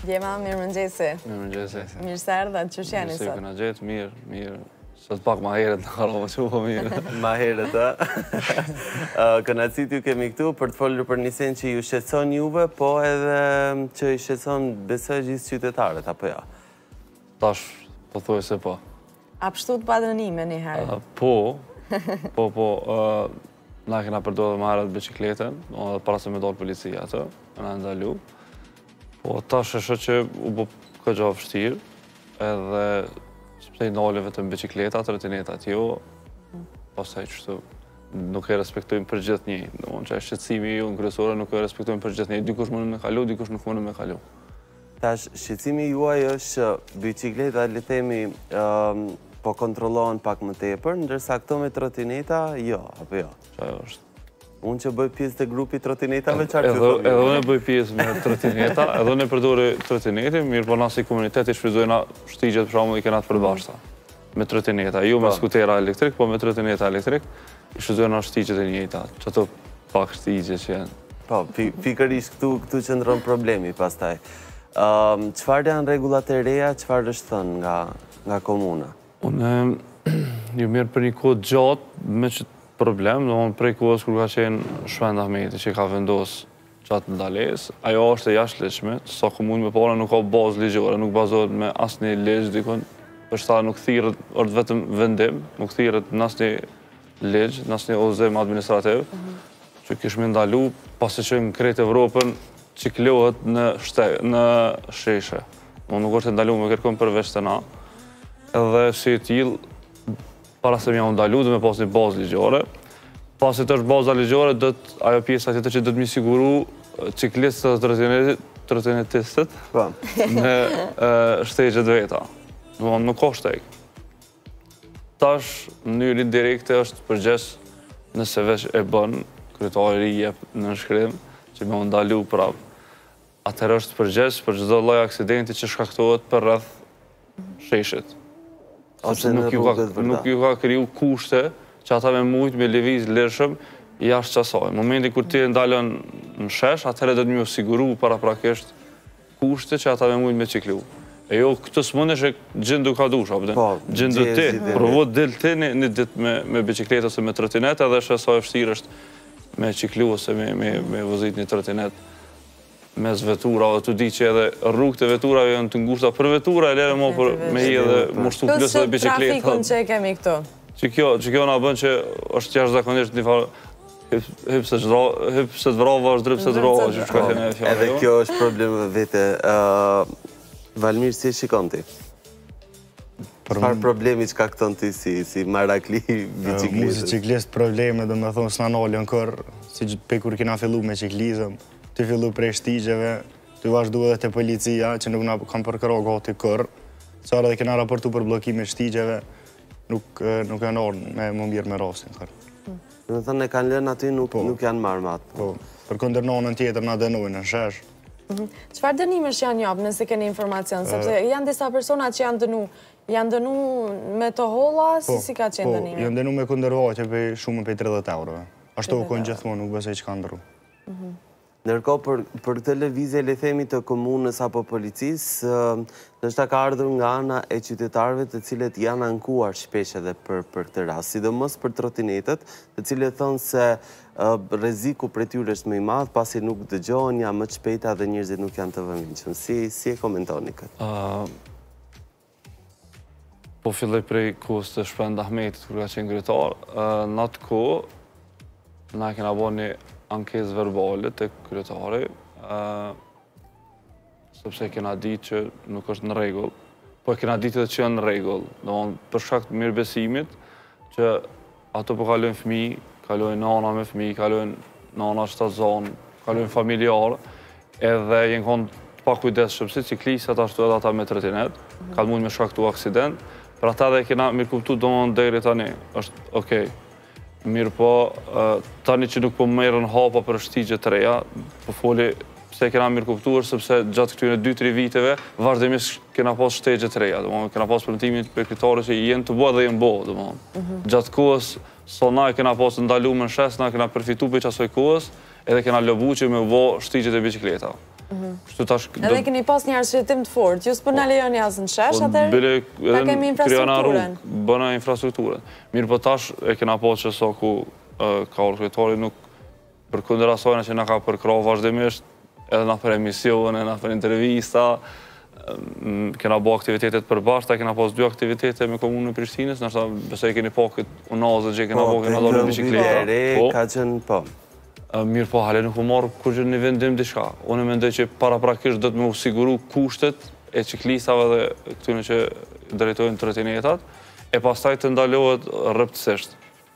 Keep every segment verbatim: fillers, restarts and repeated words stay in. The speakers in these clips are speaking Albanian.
Djema, mirë mëngjesi. Mirë mëngjesi. Mirë se erdhat, që shjeni sot? Mirë se këna gjithë, mirë, mirë. Sot pak ma heret në karova që po mirë. Ma heret, a? Kënaqësi t'ju kemi këtu për të folur për një sen që ju shqetëson juve, po edhe që i shqetëson besoj gjithë qytetarët, apo ja? Tash, po thuaj se po. A pështu të padrënime një herë? Po, po, po, na kena përdojë dhe ma heret bicikletën, para se me dollë policia atë, na ndalu. Po, tash e shë që u bo këtë gjo vështirë, edhe shpëtej nalë vetëm bicikleta, trotinetat jo, pasaj qështu nuk e respektojmë për gjithë një. Në mund që e shqecimi ju në kryesore nuk e respektojmë për gjithë një. Dikush mënë me kalu, dikush nuk mënë me kalu. Tash, shqecimi juaj është bicikleta, le themi, po kontrolohen pak më tepër, ndërsa këto me trotineta, jo, apo jo? Që ajo është. Unë që bëj pjesë të grupi trotinetave, qarë që thomi? Edhe unë bëj pjesë me trotineta, edhe unë e përdori trotineti, mirë po na si komunitet i shfrytëzojna shtigjet për shkakun i kena të përbashkëta. Me trotineta, jo me skutera elektrik, po me trotineta elektrik, i shfrytëzojna shtigjet e njëjta, që ato pak shtigje që janë. Po, pikërisht këtu këtu qëndron problemi pastaj. Çfarë janë rregullat e reja, çfarë është thënë nga nga komuna? Unë ju mirë për një kohë gjatë me që problem, do më prej kohës kur ka qenë Shvend Ahmeti që ka vendosë qatë ndales, ajo është e jashtëligjshme, sa komunë me para nuk ka bazë ligjore, nuk bazohet me asnjë ligj, dikon, për shta nuk thirret, është vetëm vendim, nuk thirret në asnjë ligj, në asnjë udhëzim administrativ, që kishme ndalu, pasi që në krejt Evropën ciklohet në sheshe. Unë nuk është ndalu me kërkon përveç të na, edhe si tillë, para se mja ndalu, dhe me pas një bazë ligjore. Pasi të është baza ligjore, ajo pjesa tjetër që do të mi siguru ciklistët dhe trotinetistët me shtegjet veta. Nuk ka shteg. Tash, në mënyrë indirekte është përgjes nëse veç e bën, kryetari i jep në nënshkrim, që me ndalu prap. Atëherë është përgjes për çdo lloj aksidenti që shkaktohet për rreth sheshit. Nuk ju ka kriju kushte që ata me mujtë me lëviz lirshëm jashtë qasaj. Në momenti kur ti e ndalën në shesh, atëherë do të më siguru para prakisht kushte që ata me mujtë me ciklu. E jo, këtë s'mëndesh e gjindu ka dusha, gjindu ti, provo del ti një ditë me bicikletë ose me trotinet, edhe shë sa e vështirë është me ciklu ose me vozit një trotinet mes vetura, dhe të di që edhe rrugët e veturave janë të ngushta për vetura, e lere mo për me hi edhe mushtu plus edhe bicikletë. Plus trafikun që e kemi këtu? Që kjo nga bën që është jashtë zakonisht një farë hypse të vrava është drypse të vrava që shka kene e fjallë. Edhe kjo është problem vete. Valmir, si e shikon ti? Çfarë problemi që ka këton ti si marakli bicikletës? Mu si ciklist probleme, do me thonë s'na nalë në si pe kur kena fillu me ciklizëm, të fillu prej shtigjeve, të vazhdu edhe të policia, që nuk na kam përkëro gati kërë, qarë edhe kena raportu për blokime shtigjeve, nuk e nërë me më mirë me rastin kërë. Në thënë e kanë lënë aty nuk janë marrë matë. Po, për këndër nonën tjetër nga dënojnë në shesh. Qëfar dënimesh janë japë nëse keni informacion? Sepse janë disa personat që janë dënu, janë dënu me të holla, si ka qenë dënime? Po, janë dënu me këndërvaqe për shumë për tridhjetë eurove. Ashtu u konë gjithmonë, nuk besoj që ka ndëru. Ndërkohë, për këtë lëvizje le themi të komunës apo policisë, nështë ka ardhur nga ana e qytetarëve të cilët janë ankuar shpesh edhe për këtë rast, sidomos për trotinetët, të cilët thonë se rreziku për tyre është më i madh, pasi nuk dëgjohen, janë më të shpejta dhe njerëzit nuk janë të vëmendshëm. Si e komentoni këtë? Po filloj prej kohës të Shvend Ahmetit, kur ka qenë kryetar, në atë kohë, na kena bërë një ankesë verbale të kryetari, sepse kena ditë që nuk është në rregull, po kena ditë edhe që janë në rregull. Për shkak të mirëbesimit, që ato po kalojnë fëmijë, kalojnë nana me fëmijë, kalojnë nana shtatzan, kalojnë familjarë, edhe jenë konë pa kujdesshëm si ciklistat ashtu edhe ata me trotinet, ka mund me shkaktu aksident, për ata dhe kena mirë kuptu domon deri tani, është okej. Mirë po, tani që nuk po merën hapa për shtigje të reja, po foli pse kena mirë kuptuar, sepse gjatë këtyre dy tri viteve, vazhdimisht kena pas shtegje të reja, kena pas përmetimin për kryetare që jenë të bua dhe jenë bo. Gjatë kohës, sa na e kena pas ndalu më në shes, na kena përfitu për qasoj kohës, edhe kena lobu që me bo shtigjet e bicikleta. Edhe keni pas një arsyetim të fortë, ju s'po na lejoni as në shesh, atëherë ta kemi infrastrukturën. Bëna infrastrukturën. Mirë po tash e kena po që sa ku ka orë kryetari nuk për kundër asajna që na ka përkrahur vazhdimisht, edhe na për emisione, na për intervista, kena bo aktivitetet përbashkëta, kena pas dy aktivitete me komunën e Prishtinës, nështë besoj keni po këtë unazën që kena po, kena dorë në bicikleta. Ka qenë po. Mirë po, hale nuk u marrë kur që një vendim diçka. Unë mendoj që para prakisht do të me u siguru kushtet e ciklistave dhe këtyne që drejtojnë trotinetat, e pastaj të ndalohet rrëptësisht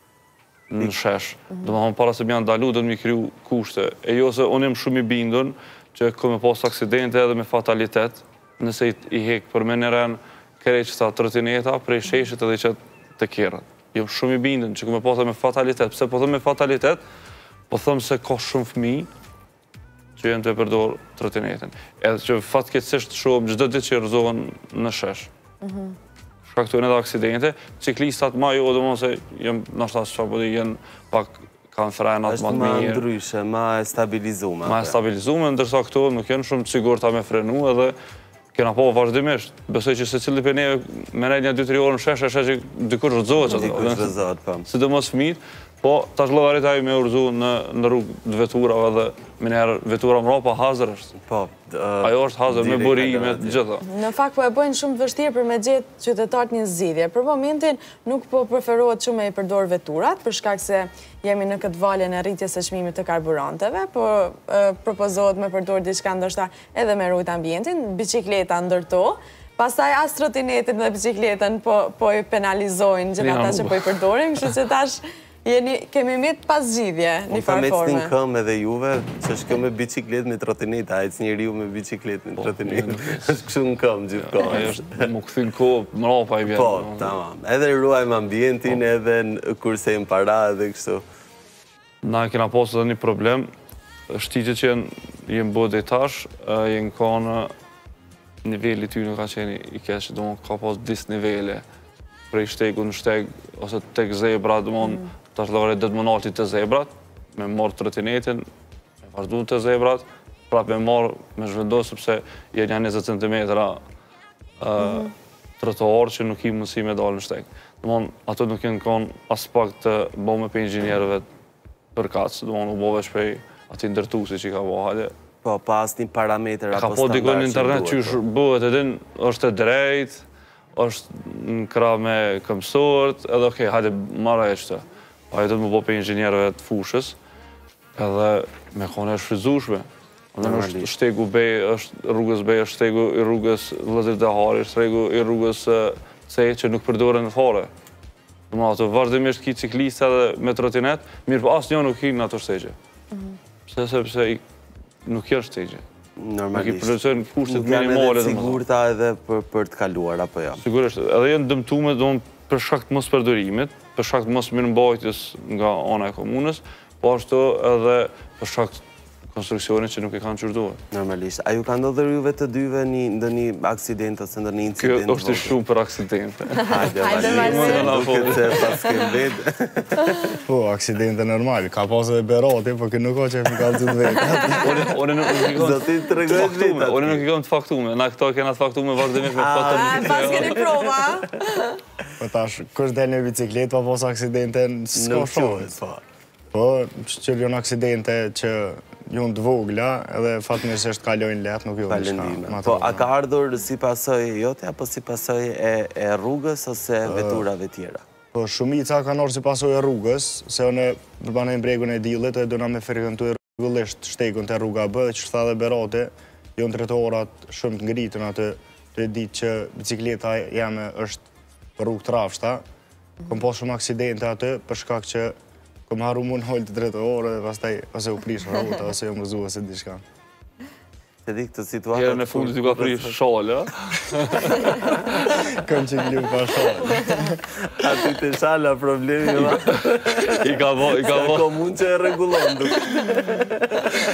në shesh. Do më thonë para se më janë ndalu, do të mi kriju kushte. E jo se unë jam shumë i bindun që këmë pas aksidente edhe me fatalitet, nëse i hek për me në ren kreqëta trotineta prej sheshit edhe që të kjerët. Jam shumë i bindun që këmë pas me fatalitet. Pse po thëmë me fatalitet, po thëmë se ka shumë fëmi që jenë të e përdor trotinetin. Edhe që fatkeqësisht shumë çdo ditë që rëzohen në shesh. Shkaktojnë edhe aksidente. Ciklistat ma jo, do më se jenë nështë asë që po di jenë pak kanë frenat ma të mirë. Është ma ndryshe, ma e stabilizume. Ma e stabilizume, ndërsa këto nuk jenë shumë të sigur ta me frenu edhe kena po vazhdimisht. Besoj që se cili për neve me nejt një dy tri orë në shesh, e shesh që dikur rëzohet që Dikur rëzohet, po. Si dhe mos fëmijët, po tash llogarit ai me urzu në rrugë të veturave dhe me njerë vetura mrapa hazër është. Po. Ajo është hazër me buri, me gjitha. Në fakt po e bëjnë shumë vështirë për me gjetë qytetarët një zgjidhje. Për momentin nuk po preferohet shumë e i përdor veturat, për shkak se jemi në këtë valje në rritjes së çmimit të karburanteve, po propozohet me përdor diçka ndoshta edhe me rujt ambientin, bicikleta ndërto. Pastaj as trotinetin dhe bicikletën po i penalizojnë gjëra ata që po i përdorin, kështu që tash kemi mit pas zgjidhje një farë forme. Unë kam këm edhe juve, që është me biciklet me trotinet, a e cë njeri ju me biciklet me trotinet. është kështu në këm gjithë kohë. Ajo është mu këthin kohë, më rapa i vjenë. Po, tamam. Edhe ruajmë ambientin, edhe kursejmë para edhe kështu. Na kena posë edhe një problem, shtigjet që jenë bëhet e tash, jenë ka në nivelli ty nuk ka qeni i kesh, do më ka pas dis nivele prej shtegu në shteg, ose tek zebra, do më tash llogarit dhe të më nalti të zebrat, me marrë trotinetin, me vazhdu të zebrat, prap me marrë, me zhvendosë, sepse jenë janë njëzet centimetra trotuar që nuk i mundësi me dalë në shteg. Do më ato nuk jenë konë as pak të bëme për inxinjerëve për kacë, do më u bove shpej ati ndërtusi që i ka bëhale. Po, pas një parameter apo standard që Ka po dikon një internet që bëhet edhin, është e drejt, është në kra me këmsort, edhe okej, hajde marra e qëtë. Hajde të më bo për inxinjerëve të fushës, edhe me kone e shfrizushme. Në shtegu bej, është rrugës bej, është shtegu i rrugës Vëllezrit e Hari, është shtegu i rrugës Cej, që nuk përdore në fare. Në më ato, vazhdimisht ki ciklista dhe me trotinet, mirë po asë një nuk hi në ato stegje. Pse sepse nuk jërë stegje. Normalisht. Nuk i përrecojnë kushtet minimale. Nuk janë edhe sigurta edhe për të kaluar, apo jo? Sigurisht. Edhe jenë dëmtume për shkak të mos përdorimit, për shkak të mos mirëmbajtjes nga ana e komunës, po ashtu edhe për shkak të konstruksionit që nuk e kanë qërduar. Normalisht. A ju ka ndodhur juve të dyve ndë një aksident ose ndë një incident? Kjo është shumë për aksidente. Hajde, vazhdim, duket se pas ke vetë. Po, aksidente normal. Ka pas edhe berati, po kjo nuk ka që e më kalë të vetë. One nuk i kam të faktume. One nuk i kam të faktume. Na këto kena të faktume vazhdimisht me fatëm. Pas keni prova. Po tash, kush del në biciklet, pa pas aksidente, s'ka shumë. Po, që janë aksidente që janë të vogla, edhe fatmirësisht kalojnë lehtë, nuk jo diçka. Po, a ka ardhur si pasojë jote, apo si pasojë e rrugës, ose veturave tjera? Po, shumica kanë ardhur si pasojë e rrugës, se unë përbanoj bregun e Dillit, e dona me frekuentuar rregullisht shtegun te rruga B, që tha dhe Berati, janë trotuarat shumë të ngritën atë, të ditë që bicikleta jame është për rrugë të rafshta. Kam pas shumë aksidente atë, për shkak që kom haru mu në hojnë të drejtore, dhe pastaj ose u prish rrota, ose jo më rëzu, ose diçka. Se di këtë situatë... Herë në fundit ju ka prish shalë, a? Kom që glu pa shalë. Ati të shala problemi, ma? I ka bo, i ka bo... Se komun që e regulon, duke.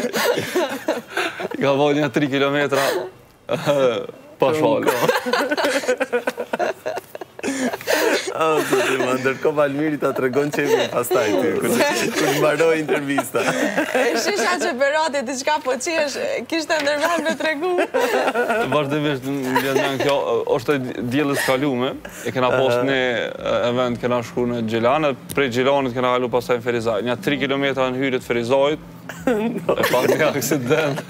I ka bo një tri kilometra pa shalë. Më ndërkohë Valmiri ta tregon qepin pastaj ty, kur mbaroi intervista. E shisha që Berati diçka po qesh, kishte ndërmend me tregu. Vazhdimisht në kjo është diellës kalume, e kena pas në event, kena shku në Gjelane, prej Gjelanit kena kalu pastaj në Ferizaj. Nja tri kilometra në hyrje të Ferizajt, e pa një aksident.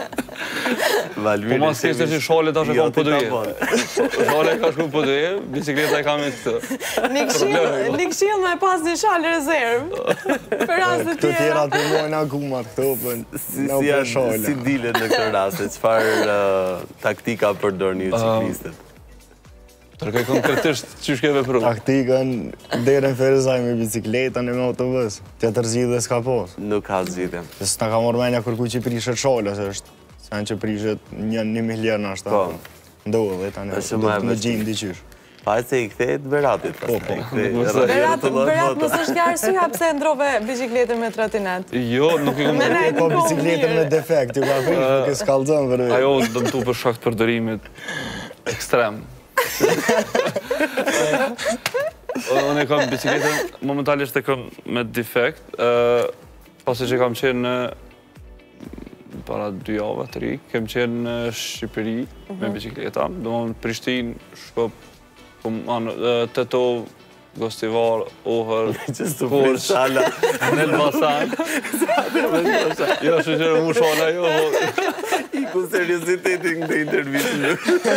Po mas kështë që shale ta shkon për duje. Shale ka shku për duje, bicikleta e kam e këtë. Një këshill me pas një shalë rezervë. Për rast të Këto tjera. tjera të mojnë akumat, këto për në për shale. Si dilet në këtë raste, çfarë taktika përdorni ju ciklistët? Tërkaj konkretisht që shke vepru. Taktikën deri në Ferizaj me bicikletën e me autobus. Tjetër zgjidhje s'ka pas. Nuk ka zgjidhje. Se s'na ka marrë menja kërku që prishet shale, se është sen që prishet një një miljer në ashtë. Ndodhe, tani, në gjimë diqysh. Pa e se i kthejt Beratit. Po, po. Berat mos është kja arsyeja pse ndrove bicikletën me trotinet. Jo, nuk i kom... Po bicikletën me defekt, ju ka frish, nuk i skallëzën për vetë. Ajo dëmë tu për shkakt përdorimit ekstrem. Unë e kam bicikletën, momentalisht e kam me defekt, pasi që kam qenë në para dy java, tri, kem qenë në Shqipëri me bicikleta, do më në Prishtin, Shkop, Tetov, Gostivar, Ohër, Korç, në Elbasan. Jo, që qërë mu shala, jo. I ku seriositetin këtë intervjitën.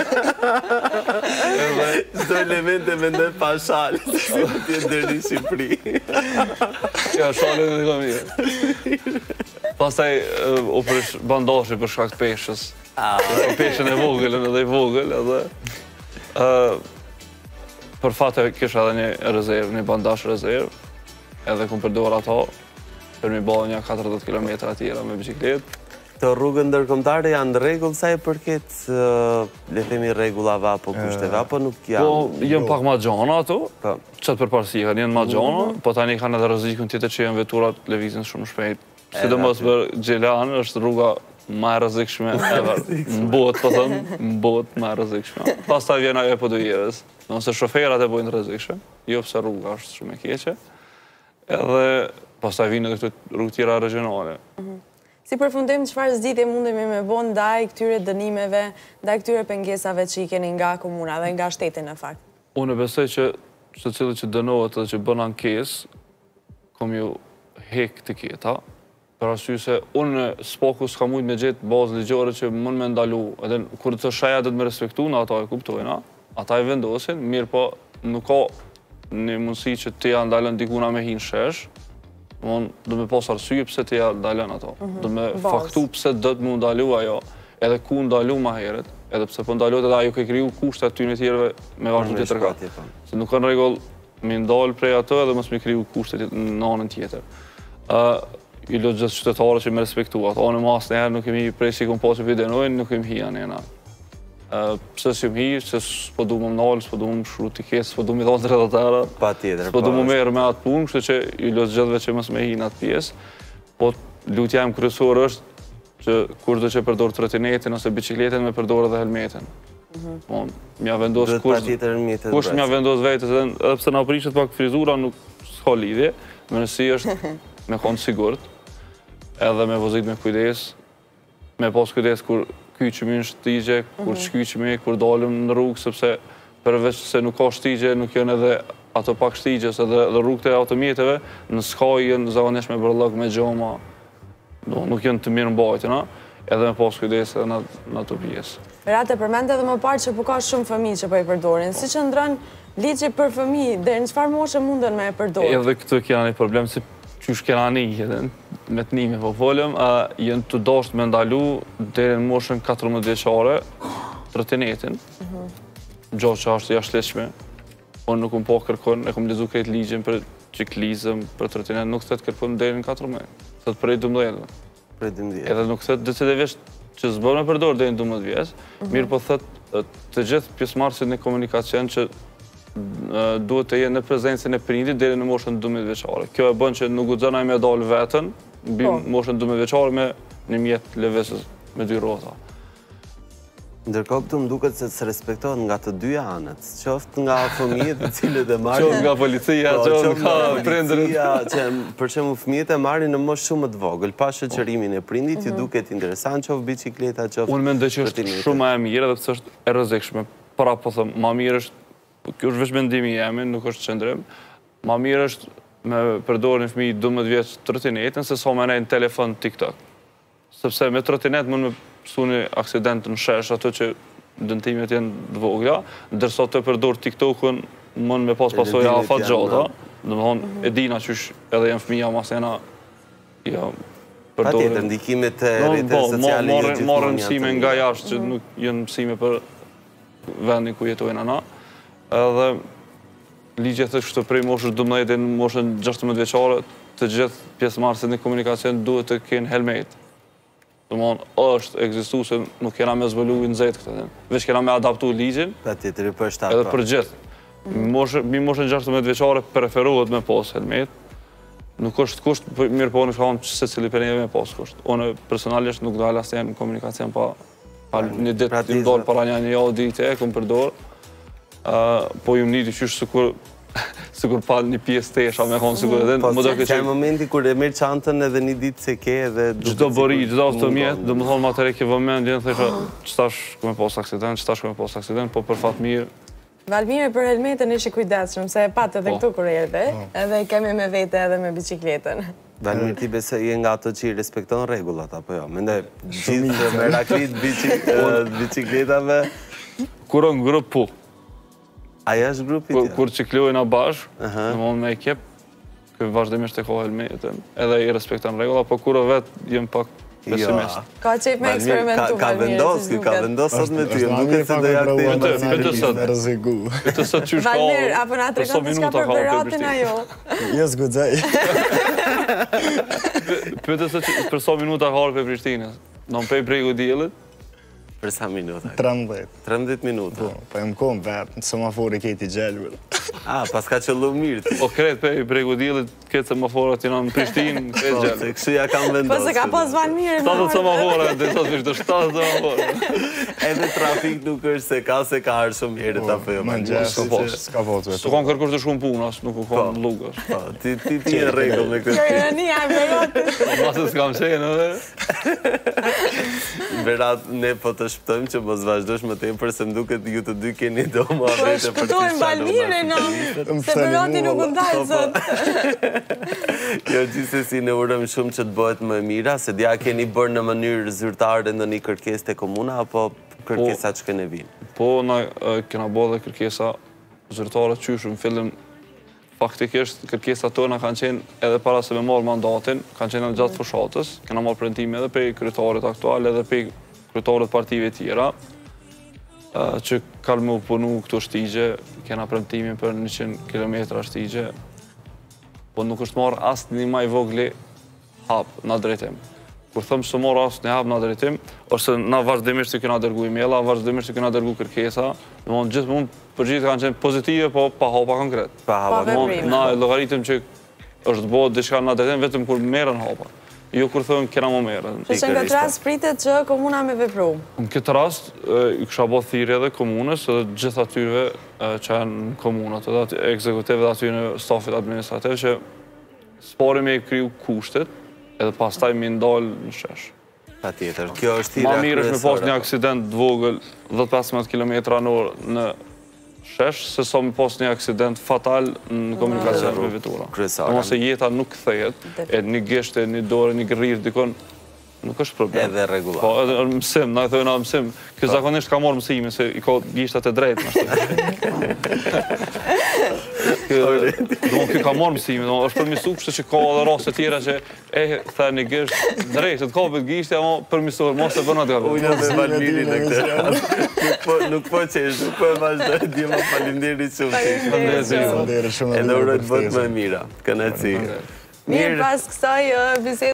Çdo element e mendoj pa shalë, si të tjetë deri në Shqipëri. Ja, shalë në të mirë. Pastaj u përsh bandashi për shkak të peshës. Peshën e vogël, edhe i vogël, edhe... Për fate kisha edhe një rezervë, një bandash rezervë, edhe ku përdor ato, për mi bëllë një katërdhjetë kilometra tjera me bicikletë. Të rrugën ndërkombëtare janë rregull sa i përket, le themi rregullave apo kushteve, apo nuk janë? Po, jenë pak ma gjana ato, qëtë për parësika, jenë ma gjana, po tani kanë edhe rrezikun tjetër që jenë veturat lëvizin shumë shpejt. Sidomos për Gjelan është rruga ma e rrezikshme ever. Në botë, po thëmë, në botë ma e rrezikshme. Pastaj vjen ajo e podujevës. Nëse shoferat e bojnë rrezikshme, jo pse rruga është shumë e keqe, edhe pastaj vinë edhe këto rrugë tjera regionale. Si përfundim, çfarë zgjidhje mundemi me bën ndaj këtyre dënimeve, ndaj këtyre pengesave që i keni nga komuna dhe nga shteti në fakt? Unë besoj që secili që dënohet dhe që bën ankesë, kom ju hek të keta, për arsye se unë s'paku s'ka mujt me gjetë bazë ligjore që mund me ndalu, edhe kur të shaja dhe të me respektu, në ata e kuptojna, ata e vendosin, mirë po nuk ka një mundësi që të ja ndalën dikuna me hinë shesh, do me pas arsye pse të ja ndalën ato, do me faktu pse do të mu ndalu ajo, edhe ku ndalu ma heret, edhe pse po ndalu edhe ajo ke kriju kushtet ty në tjereve me vazhdim të tërka. Se nuk kanë regull me ndalë prej ato edhe mos me kriju kushtet në anën tjetër. I lo gjithë qytetarë që me respektu ato, anë mas njëherë nuk kemi prej si kom pas që videnojnë, nuk kemi hija njëna. Pse si më hi, që s'po du më më nalë, s'po du më shru tiket, s'po du më dhalë të redatara, s'po du më merë me atë punë, kështë që i lo gjithëve që mësë me hi në atë pjesë, po lutja im kryesor është që kur do që përdor trotinetin ose bicikletin me përdor edhe helmetin. Mja vendos kusht mja vendos vetës, edhe pse na prishet pak frizura nuk s'ka lidhje, më nësi është me konë sigurt, edhe me vozit me kujdes, me pas kujdes kur kyqëmi në shtigje, kur shkyqëmi, kur dalim në rrugë, sepse përveç se nuk ka shtigje, nuk janë edhe ato pak shtigjes, edhe rrugët e automjeteve, në skaj janë zakonisht me bërllëk, me gjoma, nuk janë të mirë mbajtjena, edhe me pas kujdes edhe në ato pjesë. Berate, përmend edhe më parë që po ka shumë fëmijë që po i përdorin, si që ndrën ligji për fëmijë, dhe në çfarë moshe munden me e përdorë? Edhe këtë kena një problem, si qysh kena një, me të nime po folëm, jenë të dasht me ndalu deri në moshën katërmbëdhjetë vjeçare trotinetin, gjatë që është jashtëligjshme. Unë nuk më po kërkon, e kom lezu krejt ligjin për ciklizëm, për trotinet, nuk thët kërkon deri në katërmbëdhjetë, thët prej dymbëdhjetë. Prej dymbëdhjetë. Edhe nuk thët decedivisht që s'bën me përdor deri në dymbëdhjetë vjeç, mirë po thët të gjithë pjesëmarrësit në komunikacion që duhet të jenë në prezencën e prindit deri në moshën dymbëdhjetë vjeçare. Kjo e bën që nuk guxon ai me dal vetën, mbi moshën dymbëdhjetë vjeçare me një mjet lëvizës me dy rrota. Ndërkohë këtu më duket se së respektohet nga të dyja anët, qoftë nga fëmijët të cilët e marrin, qoftë nga policia, qoftë nga prindërit. Që për shembull fëmijët e marrin në moshë shumë të vogël, pa shoqërimin e prindit, ju duket interesant qoftë bicikleta, qoftë. Unë mendoj që është shumë e mirë edhe pse është e rrezikshme. Pra po them, më mirë është, kjo është vetëm mendimi im, nuk është qendrim. Më mirë është me përdorë një fëmijë dymbëdhjetë vjeç trotinetën se sa me në telefon TikTok. Sepse me trotinet mund me pësu një aksident në shesh, ato që dëntimet jenë të vogla, ndërsa të përdor TikTok-ën mund me pas pasoja afat gjata. Dhe më thonë, e dina qysh edhe jenë fëmija masena, ja, Pa tjetër, ndikimet e rrjetet sociale jo gjithmonë marrën mësime nga jashtë që nuk jenë mësime për vendin ku jetojnë ana. Edhe ligjet e kështu prej moshës dymbëdhjetë deri në moshën gjashtëmbëdhjetë vjeçare, të gjithë pjesëmarrësit në komunikacion duhet të kenë helmet. Domthon është ekzistu se nuk kena me zbulu i nxehtë këtë. Veç kena me adaptu ligjin. Pa tjetër, për shtatë. Edhe për gjithë. Mi moshën gjashtëmbëdhjetë vjeçare preferohet me pas helmet. Nuk është kusht, mirë po në shkallon që se cili për njëve me pas kusht. Unë personalisht nuk dalë asë në komunikacion pa një ditë të ndorë para një një javë dite e këmë përdorë. Po ju më njëti qysh sëkur sikur pa një pjesë tesha me konë sikur edhe... Po, që e momenti kur e merë qantën edhe një ditë se ke edhe... Gjdo bëri, gjdo të mjetë, dhe më thonë materi ke vëmendjen, thësha, qëtash këme pas aksident, qëtash këme pas aksident, po për fatë mirë... Valmire për helmetën ishi kujdesshëm, se e patë edhe këtu kur erdhe, edhe kemi me vete edhe me bicikletën. Valmire, ti besë je nga ato që i respekton regullat, apo jo? Mende, gjithë me raklit bicikletave... Kur në grupë po. Aja është grupi tja? Kur ciklojnë a bashkë, në mund me ekip, kërë vazhdimisht e ka helmetën, edhe i respektan regullat, po kur vetë jem pak pesimist. Ka qep me eksperimentu, Ka vendos, ka vendos sot me ty, më duke se do jakë të jemë Pëtë sot, pëtë sot qysh ka Valmir, apo nga të regon të qka për beratin ajo? Jes gudzaj. Pëtë sot për so minuta ka orë për Prishtinës, në më pej bregu djelit. Për sa minuta? trembëdhjetë. trembëdhjetë minuta? Po e më kom vetë, në semafori kejti gjelbër. A, pas ka qëllu mirë ti? O kretë pej bregu djelit, këtë semaforat jena në Prishtinë, kretë Po, gjelbër. se kështu ja kam vendosë. Po se ka pas Valmir në shtatët semaforat, dhe sot vishë të shtatët semaforat. Edhe trafik nuk është se ka se ka arë shumë herët apo jo. Më në gjesë, s'ka po të vetë. Su kanë kërkush të shumë punas, nuk u kanë lugës. Ti ti e regull me këtë. Kjo e një e beratin. Masë s'kam qenë, edhe. Berat, ne po të shpëtojmë që mos vazhdojsh më tepër se më duket ju të dy keni do më Po avete për të shpëtojmë Valmire në, se berati nuk ndajë zot. Jo, gjithsesi ne urojmë shumë që të bëhet më e mira, se dja keni bërë në mënyrë zyrtare në një kërkesë te komuna apo kërkesa që kene vinë? Po, na kena bërë dhe kërkesa zyrtare qyshë, në fillim faktikisht kërkesa tona kanë qenë edhe para se me marrë mandatin, kanë qenë në gjatë fushatës, kena marrë prentime edhe pej kryetarit aktual edhe pej kryetarit partive tjera, që kanë me u punu këto shtigje, kena prentimin për njëqind kilometra shtigje, po nuk është marrë asë një maj vogli hapë në drejtim. Kur thëmë së marrë asë një hapë në drejtim, është se na vazhdimisht që kena dërgu emaila, vazhdimisht që kena dërgu kërkesa, në mund gjithë mund përgjitë kanë qenë pozitive, po pa hapa konkret. Pa hapa konkret. Na e logaritëm që është bëhet diçka në drejtim, vetëm kur merën hapa. Jo kur thëmë kena më merën. Që në këtë rast pritet që komuna me vepru? Në këtë rast, i kësha bo thirrje edhe komunës, edhe gjithë atyre që janë në komunat, edhe ekzekutive dhe atyre në stafit administrativ, që spari me i kriju kushtet, edhe pastaj me ndalë në shesh. Pa tjetër, kjo është tira kryesore. Ma mirë është me pas një aksident dvogël dhjetë e pesëmbëdhjetë kilometra në orë në shesh, se sa me pas një aksident fatal në komunikacion me vetura. Kryesore. Nëse jeta nuk kthehet, e një gishtë, një dorë, një gërrir, dikon, nuk është problem. Edhe regullat. Po, edhe mësim, na e thëjë na mësim. Kjo zakonisht ka morë mësimi, se i ka gishtat e drejtë, në Kjo ka morë mësimi, është përmisu kështë që ka edhe rase tjera që e thërë një gisht drejtë, të ka për gishtja, ama përmisuar, mos e bërna të ka. Unë dhe Valmirin në këtë. Nuk po qesh, nuk po e vazhdoj, di më falimderit shumë. Falimderit shumë. Edhe urojt bëtë më mira. Kënaqësi. Mirë, pas kësaj bisedë